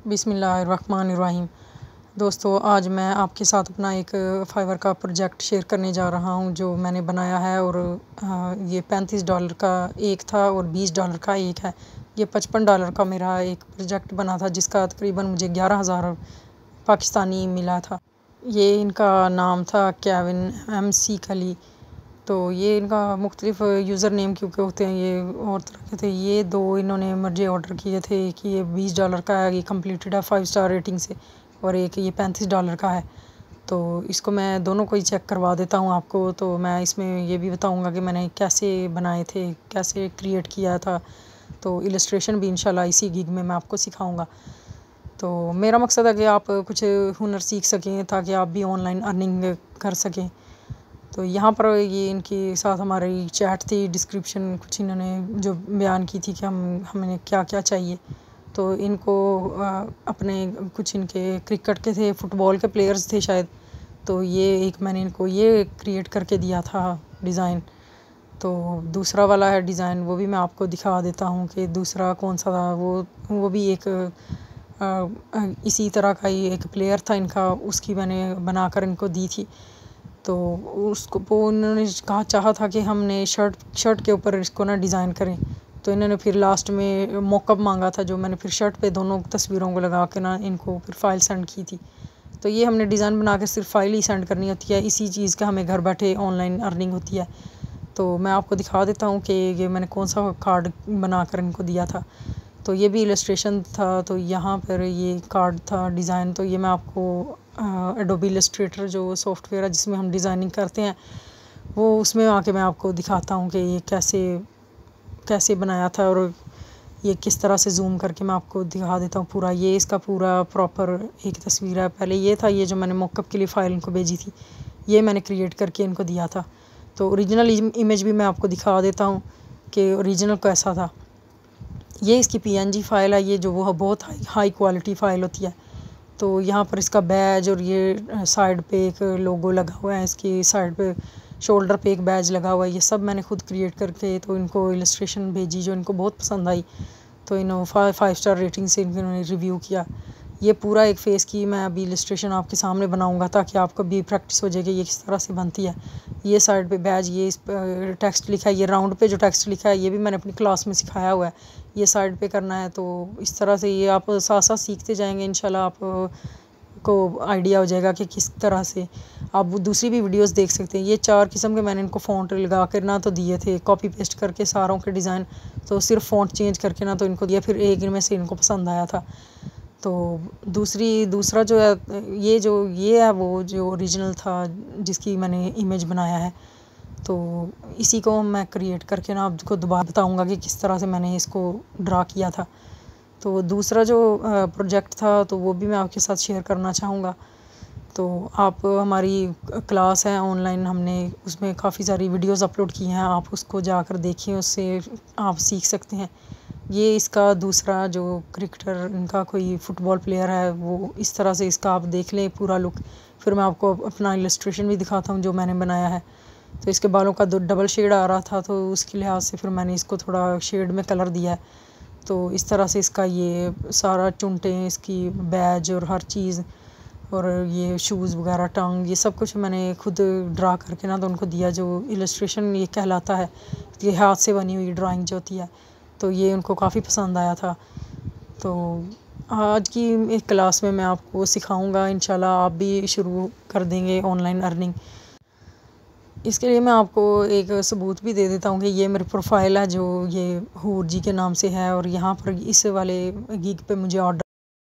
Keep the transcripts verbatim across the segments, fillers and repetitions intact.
बिस्मिल्लाहिर्रहमानिर्रहीम। दोस्तों, आज मैं आपके साथ अपना एक फाइवर का प्रोजेक्ट शेयर करने जा रहा हूं जो मैंने बनाया है। और ये पैंतीस डॉलर का एक था और बीस डॉलर का एक है। ये पचपन डॉलर का मेरा एक प्रोजेक्ट बना था जिसका तकरीबन मुझे ग्यारह हज़ार पाकिस्तानी मिला था। ये इनका नाम था केविन एम सी खली। तो ये इनका मुख्तलिफ़ यूज़र नेम क्योंकि होते हैं, ये और तरह के थे। ये दो इन्होंने मुझे ऑर्डर किए थे कि ये बीस डॉलर का है, ये कंप्लीटेड है फाइव स्टार रेटिंग से, और एक ये पैंतीस डॉलर का है। तो इसको मैं दोनों को ही चेक करवा देता हूँ आपको। तो मैं इसमें ये भी बताऊँगा कि मैंने कैसे बनाए थे, कैसे क्रिएट किया था। तो इलस्ट्रेशन भी इंशाल्लाह इसी गिग में मैं आपको सिखाऊँगा। तो मेरा मकसद है कि आप कुछ हुनर सीख सकें ताकि आप भी ऑनलाइन अर्निंग कर सकें। तो यहाँ पर ये इनके साथ हमारी चैट थी, डिस्क्रिप्शन कुछ इन्होंने जो बयान की थी कि हम हमें क्या क्या चाहिए। तो इनको अपने कुछ इनके क्रिकेट के थे, फुटबॉल के प्लेयर्स थे शायद। तो ये एक मैंने इनको ये क्रिएट करके दिया था डिज़ाइन। तो दूसरा वाला है डिज़ाइन, वो भी मैं आपको दिखा देता हूँ कि दूसरा कौन सा था। वो वो भी एक आ, इसी तरह का ही एक प्लेयर था इनका, उसकी मैंने बनाकर इनको दी थी। तो उसको वो उन्होंने कहा चाहा था कि हमने शर्ट शर्ट के ऊपर इसको ना डिज़ाइन करें। तो इन्होंने फिर लास्ट में मॉकअप मांगा था, जो मैंने फिर शर्ट पे दोनों तस्वीरों को लगा के ना इनको फिर फ़ाइल सेंड की थी। तो ये हमने डिज़ाइन बना के सिर्फ फ़ाइल ही सेंड करनी होती है। इसी चीज़ का हमें घर बैठे ऑनलाइन अर्निंग होती है। तो मैं आपको दिखा देता हूँ कि ये मैंने कौन सा कार्ड बना कर इनको दिया था। तो ये भी इलस्ट्रेशन था। तो यहाँ पर ये कार्ड था डिज़ाइन। तो ये मैं आपको एडोबी इलस्ट्रेटर जो सॉफ्टवेयर है जिसमें हम डिज़ाइनिंग करते हैं, वो उसमें आके मैं आपको दिखाता हूँ कि ये कैसे कैसे बनाया था। और ये किस तरह से जूम करके मैं आपको दिखा देता हूँ पूरा। ये इसका पूरा प्रॉपर एक तस्वीर है। पहले ये था, ये जो मैंने मॉकअप के लिए फ़ाइल इनको भेजी थी, ये मैंने क्रिएट करके इनको दिया था। तो ओरिजिनल इमेज भी मैं आपको दिखा देता हूँ कि ओरिजिनल कैसा था। ये इसकी पीएनजी फ़ाइल है, ये जो वो बहुत हाई हाई क्वालिटी फ़ाइल होती है। तो यहाँ पर इसका बैज और ये साइड पे एक लोगो लगा हुआ है, इसकी साइड पे शोल्डर पे एक बैज लगा हुआ है। ये सब मैंने खुद क्रिएट करके तो इनको इलस्ट्रेशन भेजी जो इनको बहुत पसंद आई। तो इन्होंने फाइव फाइव स्टार रेटिंग से इन्होंने रिव्यू किया। ये पूरा एक फ़ेस की मैं अभी इलस्ट्रेशन आपके सामने बनाऊंगा ताकि आपको भी प्रैक्टिस हो जाए कि ये किस तरह से बनती है। ये साइड पे बैज, ये इस पर टेक्स्ट लिखा है, ये राउंड पे जो टेक्स्ट लिखा है ये भी मैंने अपनी क्लास में सिखाया हुआ है। ये साइड पे करना है। तो इस तरह से ये आप साथ साथ सीखते जाएंगे, इंशाल्लाह आप को आइडिया हो जाएगा कि किस तरह से आप दूसरी भी वीडियोस देख सकते हैं। ये चार किस्म के मैंने इनको फ़ॉन्ट लगा कर ना तो दिए थे, कॉपी पेस्ट करके सारों के डिज़ाइन। तो सिर्फ फ़ॉन्ट चेंज करके ना तो इनको दिया, फिर एक इनमें से इनको पसंद आया था। तो दूसरी दूसरा जो है, ये जो ये है वो जो ओरिजिनल था जिसकी मैंने इमेज बनाया है। तो इसी को मैं क्रिएट करके ना आपको दोबारा बताऊँगा कि किस तरह से मैंने इसको ड्रा किया था। तो दूसरा जो प्रोजेक्ट था तो वो भी मैं आपके साथ शेयर करना चाहूँगा। तो आप हमारी क्लास है ऑनलाइन, हमने उसमें काफ़ी सारी वीडियोस अपलोड की हैं, आप उसको जाकर देखें, उससे आप सीख सकते हैं। ये इसका दूसरा जो क्रिकेटर, इनका कोई फ़ुटबॉल प्लेयर है, वो इस तरह से इसका आप देख लें पूरा लुक। फिर मैं आपको अपना इलस्ट्रेशन भी दिखाता हूँ जो मैंने बनाया है। तो इसके बालों का दो डबल शेड आ रहा था, तो उसके लिहाज से फिर मैंने इसको थोड़ा शेड में कलर दिया है। तो इस तरह से इसका ये सारा चुनटें, इसकी बैज और हर चीज़, और ये शूज़ वगैरह, टंग, ये सब कुछ मैंने खुद ड्रा करके ना तो उनको दिया। जो इलस्ट्रेशन ये कहलाता है, ये हाथ से बनी हुई ड्राइंग जो होती है। तो ये उनको काफ़ी पसंद आया था। तो आज की एक क्लास में मैं आपको सिखाऊंगा, इंशाल्लाह आप भी शुरू कर देंगे ऑनलाइन अर्निंग। इसके लिए मैं आपको एक सबूत भी दे देता हूँ कि ये मेरी प्रोफाइल है जो ये हूर जी के नाम से है। और यहाँ पर इस वाले गिग पे मुझे ऑर्डर,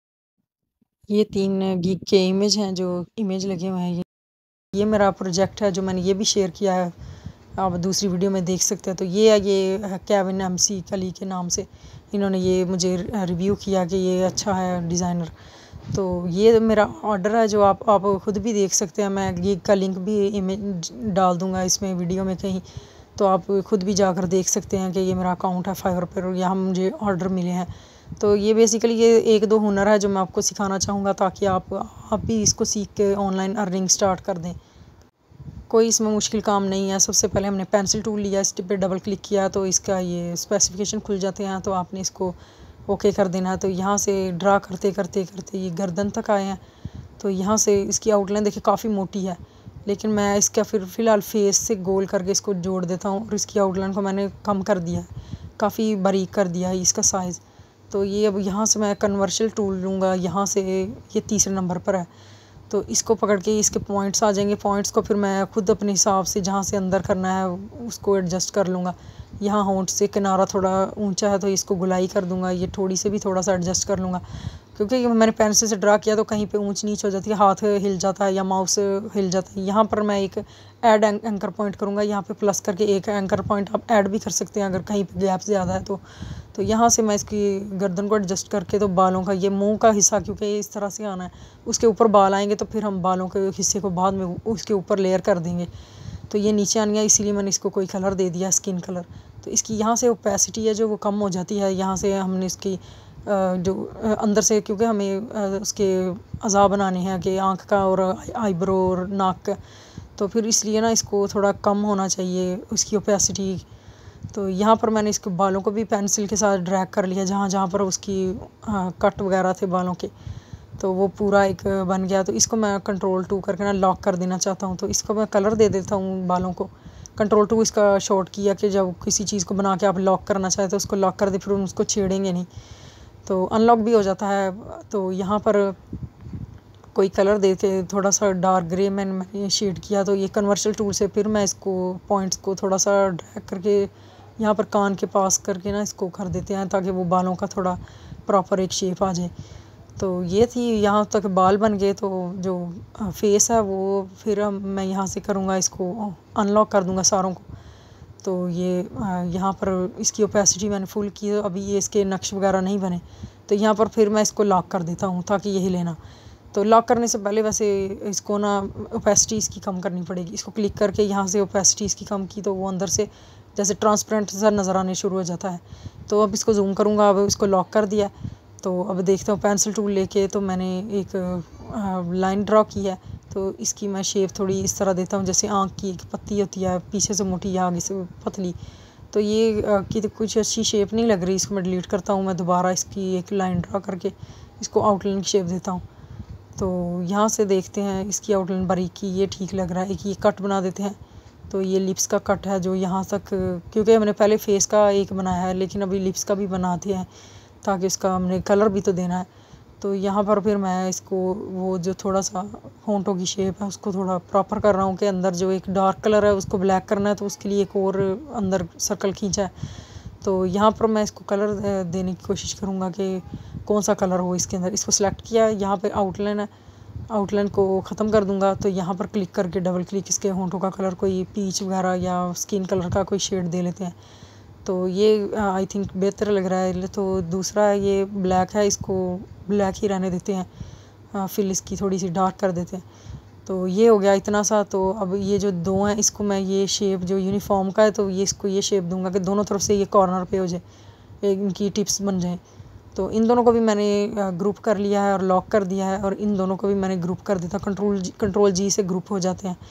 ये तीन गिग के इमेज हैं जो इमेज लगे हुए हैं। ये ये मेरा प्रोजेक्ट है जो मैंने ये भी शेयर किया है, आप दूसरी वीडियो में देख सकते हैं। तो ये है, ये केविन एम सी खली के नाम से इन्होंने ये मुझे रिव्यू किया कि ये अच्छा है डिज़ाइनर। तो ये मेरा ऑर्डर है जो आप आप खुद भी देख सकते हैं। मैं गिग का लिंक भी इमेज डाल दूंगा इसमें वीडियो में कहीं, तो आप खुद भी जाकर देख सकते हैं कि ये मेरा अकाउंट है फाइवर पर और यहाँ मुझे ऑर्डर मिले हैं। तो ये बेसिकली ये एक दो हुनर है जो मैं आपको सिखाना चाहूँगा ताकि आप आप भी इसको सीख के ऑनलाइन अर्निंग स्टार्ट कर दें। कोई इसमें मुश्किल काम नहीं है। सबसे पहले हमने पेंसिल टूल लिया, इस पे डबल क्लिक किया तो इसका ये स्पेसिफिकेशन खुल जाते हैं। तो आपने इसको ओके कर देना है। तो यहाँ से ड्रा करते करते करते ये गर्दन तक आए हैं। तो यहाँ से इसकी आउटलाइन देखिए काफ़ी मोटी है, लेकिन मैं इसका फिर फ़िलहाल फेस से गोल करके इसको जोड़ देता हूँ और इसकी आउटलाइन को मैंने कम कर दिया है, काफ़ी बारीक कर दिया है इसका साइज़। तो ये अब यहाँ से मैं कन्वर्शल टूल लूँगा, यहाँ से ये तीसरे नंबर पर है। तो इसको पकड़ के इसके पॉइंट्स आ जाएंगे, पॉइंट्स को फिर मैं खुद अपने हिसाब से जहाँ से अंदर करना है उसको एडजस्ट कर लूँगा। यहाँ होंठ से किनारा थोड़ा ऊंचा है तो इसको गुलाई कर दूँगा, ये थोड़ी से भी थोड़ा सा एडजस्ट कर लूँगा, क्योंकि मैंने पेंसिल से ड्रा किया तो कहीं पे ऊंच नीच हो जाती है, हाथ हिल जाता है या माउस हिल जाता है। यहाँ पर मैं एक ऐड एंकर पॉइंट करूँगा, यहाँ पे प्लस करके एक एंकर पॉइंट आप ऐड भी कर सकते हैं अगर कहीं पे गैप ज़्यादा है तो। तो यहाँ से मैं इसकी गर्दन को एडजस्ट करके तो बालों का ये मुंह का हिस्सा, क्योंकि ये इस तरह से आना है, उसके ऊपर बाल आएंगे तो फिर हम बालों के हिस्से को बाद में उसके ऊपर लेयर कर देंगे। तो ये नीचे आनी है, इसीलिए मैंने इसको कोई कलर दे दिया, स्किन कलर। तो इसकी यहाँ से ओपेसिटी है जो वो कम हो जाती है। यहाँ से हमने इसकी जो अंदर से, क्योंकि हमें उसके अज़ा बनाने हैं कि आँख का और आईब्रो और नाक का, तो फिर इसलिए ना इसको थोड़ा कम होना चाहिए उसकी ओपेसिटी। तो यहाँ पर मैंने इसके बालों को भी पेंसिल के साथ ड्रैग कर लिया, जहाँ जहाँ पर उसकी कट वगैरह थे बालों के, तो वो पूरा एक बन गया। तो इसको मैं कंट्रोल टू करके ना लॉक कर देना चाहता हूँ, तो इसको मैं कलर दे देता हूँ बालों को। कंट्रोल टू इसका शॉर्ट किया कि जब किसी चीज़ को बना के आप लॉक करना चाहें तो उसको लॉक कर दे, फिर उसको छेड़ेंगे नहीं, तो अनलॉक भी हो जाता है। तो यहाँ पर कोई कलर दे के थोड़ा सा डार्क ग्रे मैंने मैंने शेड किया, तो ये कन्वर्शल टूल से फिर मैं इसको पॉइंट्स को थोड़ा सा ड्रैग करके यहाँ पर कान के पास करके ना इसको कर देते हैं, ताकि वो बालों का थोड़ा प्रॉपर एक शेप आ जाए। तो ये थी, यहाँ तक बाल बन गए। तो जो फेस है वो फिर मैं यहाँ से करूँगा, इसको अनलॉक कर दूँगा सारों को। तो ये यहाँ पर इसकी ओपेसिटी मैंने फुल की, अभी ये इसके नक्श वगैरह नहीं बने, तो यहाँ पर फिर मैं इसको लॉक कर देता हूँ ताकि यही लेना। तो लॉक करने से पहले वैसे इसको ना ओपेसिटी इसकी कम करनी पड़ेगी। इसको क्लिक करके यहाँ से ओपेसिटी इसकी कम की तो वो अंदर से जैसे ट्रांसपेरेंट सा नज़र आने शुरू हो जाता है। तो अब इसको जूम करूँगा, अब इसको लॉक कर दिया। तो अब देखता हूँ पेंसिल टूल लेके, तो मैंने एक लाइन ड्रॉ की है, तो इसकी मैं शेप थोड़ी इस तरह देता हूँ जैसे आँख की एक पत्ती होती है, पीछे से मोटी या आगे से पतली। तो ये की तो कुछ अच्छी शेप नहीं लग रही, इसको मैं डिलीट करता हूँ। मैं दोबारा इसकी एक लाइन ड्रॉ करके इसको आउटलाइन की शेप देता हूँ। तो यहाँ से देखते हैं इसकी आउटलाइन बारीक की, ये ठीक लग रहा है। एक ये कट बना देते हैं, तो ये लिप्स का कट है जो यहाँ तक, क्योंकि हमने पहले फेस का एक बनाया है लेकिन अभी लिप्स का भी बनाते हैं ताकि उसका हमने कलर भी तो देना है। तो यहाँ पर फिर मैं इसको वो जो थोड़ा सा होंठों की शेप है उसको थोड़ा प्रॉपर कर रहा हूँ कि अंदर जो एक डार्क कलर है उसको ब्लैक करना है, तो उसके लिए एक और अंदर सर्कल खींचा है। तो यहाँ पर मैं इसको कलर देने की कोशिश करूँगा कि कौन सा कलर हो इसके अंदर। इसको सिलेक्ट किया, यहाँ पे आउटलाइन है, आउटलाइन को ख़त्म कर दूँगा। तो यहाँ पर क्लिक करके डबल क्लिक इसके होंठों का कलर कोई पीच वगैरह या स्किन कलर का कोई शेड दे लेते हैं। तो ये आई थिंक बेहतर लग रहा है। तो दूसरा ये ब्लैक है, इसको ब्लैक ही रहने देते हैं, फिर इसकी थोड़ी सी डार्क कर देते हैं। तो ये हो गया इतना सा। तो अब ये जो दो हैं इसको मैं ये शेप जो यूनिफॉर्म का है, तो ये इसको ये शेप दूंगा कि दोनों तरफ से ये कॉर्नर पे हो जाए, इनकी टिप्स बन जाएं। तो इन दोनों को भी मैंने ग्रुप कर लिया है और लॉक कर दिया है, और इन दोनों को भी मैंने ग्रुप कर दिया था, कंट्रोल जी कंट्रोल जी से ग्रुप हो जाते हैं।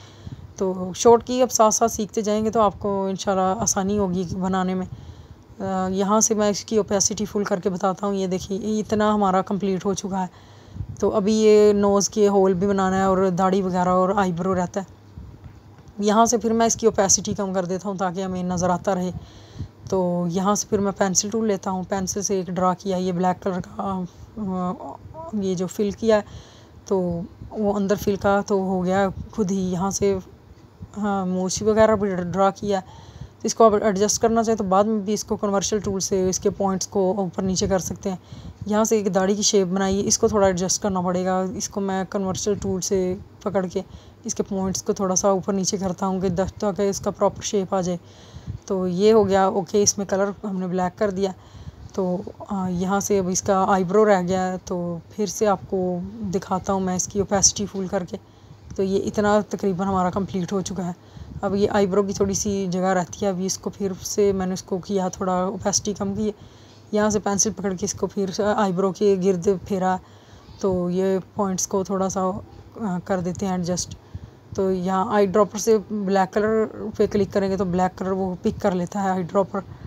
तो शॉर्ट की अब साथ साथ सीखते जाएंगे तो आपको इंशाल्लाह आसानी होगी बनाने में। यहाँ से मैं इसकी ओपेसिटी फुल करके बताता हूँ। ये देखिए इतना हमारा कंप्लीट हो चुका है। तो अभी ये नोज़ के होल भी बनाना है और दाढ़ी वगैरह और आईब्रो रहता है। यहाँ से फिर मैं इसकी ओपेसिटी कम कर देता हूँ ताकि हमें नज़र आता रहे। तो यहाँ से फिर मैं पेंसिल टूल लेता हूँ, पेंसिल से एक ड्रा किया ये ब्लैक कलर का, ये जो फिल किया है तो वो अंदर फिल का तो हो गया खुद ही। यहाँ से हाँ मूछी वगैरह भी ड्रा किया, तो इसको आप एडजस्ट करना चाहें तो बाद में भी इसको कन्वर्शल टूल से इसके पॉइंट्स को ऊपर नीचे कर सकते हैं। यहाँ से एक दाढ़ी की शेप बनाई है, इसको थोड़ा एडजस्ट करना पड़ेगा। इसको मैं कन्वर्शल टूल से पकड़ के इसके पॉइंट्स को थोड़ा सा ऊपर नीचे करता हूँ कि ताकि इसका प्रॉपर शेप आ जाए। तो ये हो गया ओके, इसमें कलर हमने ब्लैक कर दिया। तो यहाँ से अब इसका आईब्रो रह गया है, तो फिर से आपको दिखाता हूँ मैं इसकी ओपेसिटी फुल करके। तो ये इतना तकरीबन हमारा कंप्लीट हो चुका है। अब ये आईब्रो की थोड़ी सी जगह रहती है, अभी इसको फिर से मैंने इसको किया थोड़ा ओपेसिटी कम की। यहाँ से पेंसिल पकड़ के इसको फिर से आईब्रो के गिर्द फेरा, तो ये पॉइंट्स को थोड़ा सा कर देते हैं एडजस्ट। तो यहाँ आई ड्रॉपर से ब्लैक कलर पे क्लिक करेंगे तो ब्लैक कलर वो पिक कर लेता है आई ड्रॉपर।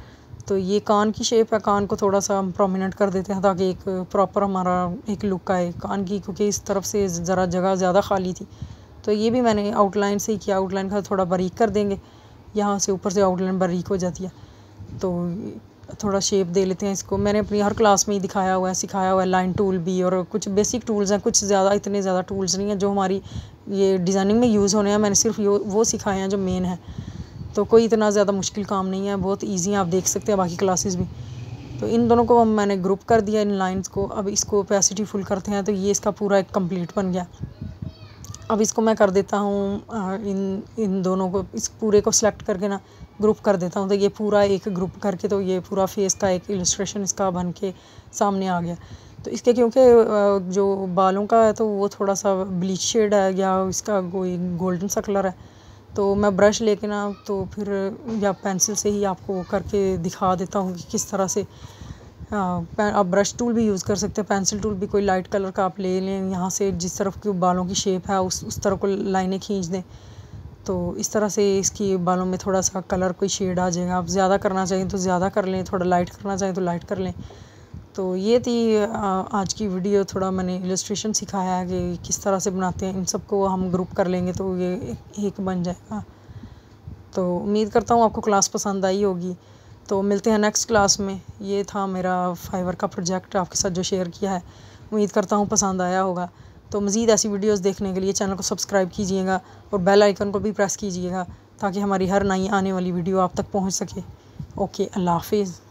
तो ये कान की शेप है, कान को थोड़ा सा हम प्रोमिनेंट कर देते हैं ताकि एक प्रॉपर हमारा एक लुक आए कान की, क्योंकि इस तरफ से ज़रा जगह ज़्यादा खाली थी। तो ये भी मैंने आउटलाइन से ही किया, आउटलाइन का थोड़ा बारीक कर देंगे, यहाँ से ऊपर से आउटलाइन बारीक हो जाती है। तो थोड़ा शेप दे लेते हैं इसको। मैंने अपनी हर क्लास में ही दिखाया हुआ है, सिखाया हुआ है, लाइन टूल भी, और कुछ बेसिक टूल्स हैं, कुछ ज़्यादा इतने ज़्यादा टूल्स नहीं हैं जो हमारी ये डिज़ाइनिंग में यूज़ होने हैं। मैंने सिर्फ वो सिखाए हैं जो मेन है, तो कोई इतना ज़्यादा मुश्किल काम नहीं है, बहुत ईजी है, आप देख सकते हैं बाकी क्लासेस भी। तो इन दोनों को मैंने ग्रुप कर दिया, इन लाइंस को। अब इसको ओपेसिटी फुल करते हैं, तो ये इसका पूरा एक कंप्लीट बन गया। अब इसको मैं कर देता हूँ इन इन दोनों को, इस पूरे को सिलेक्ट करके ना ग्रुप कर देता हूँ, तो ये पूरा एक ग्रुप करके, तो ये पूरा फेस का एक इलस्ट्रेशन इसका बन के सामने आ गया। तो इसके क्योंकि जो बालों का है तो वो थोड़ा सा ब्लीच शेड है या इसका कोई गोल्डन सा कलर है, तो मैं ब्रश लेके ना तो फिर या पेंसिल से ही आपको करके दिखा देता हूँ कि किस तरह से। आप ब्रश टूल भी यूज़ कर सकते हैं, पेंसिल टूल भी, कोई लाइट कलर का आप ले लें, यहाँ से जिस तरफ की बालों की शेप है उस उस तरफ को लाइनें खींच दें, तो इस तरह से इसकी बालों में थोड़ा सा कलर कोई शेड आ जाएगा। आप ज़्यादा करना चाहें तो ज़्यादा कर लें, थोड़ा लाइट करना चाहें तो लाइट कर लें। तो ये थी आज की वीडियो, थोड़ा मैंने इलस्ट्रेशन सिखाया है कि किस तरह से बनाते हैं। इन सबको हम ग्रुप कर लेंगे तो ये एक बन जाएगा। तो उम्मीद करता हूँ आपको क्लास पसंद आई होगी। तो मिलते हैं नेक्स्ट क्लास में। ये था मेरा फाइवर का प्रोजेक्ट आपके साथ जो शेयर किया है, उम्मीद करता हूँ पसंद आया होगा। तो मज़ीद ऐसी वीडियोस देखने के लिए चैनल को सब्सक्राइब कीजिएगा और बेल आइकन को भी प्रेस कीजिएगा ताकि हमारी हर नई आने वाली वीडियो आप तक पहुँच सके। ओके, अल्लाह हाफिज़।